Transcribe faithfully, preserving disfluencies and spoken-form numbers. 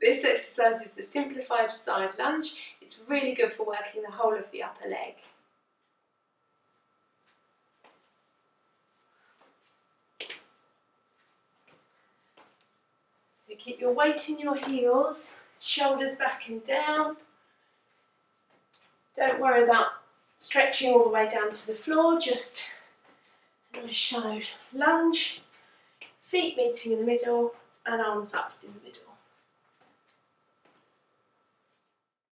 This exercise is the Simplified Side Lunge. It's really good for working the whole of the upper leg. So keep your weight in your heels, shoulders back and down. Don't worry about stretching all the way down to the floor, just a nice shallow lunge, feet meeting in the middle and arms up in the middle.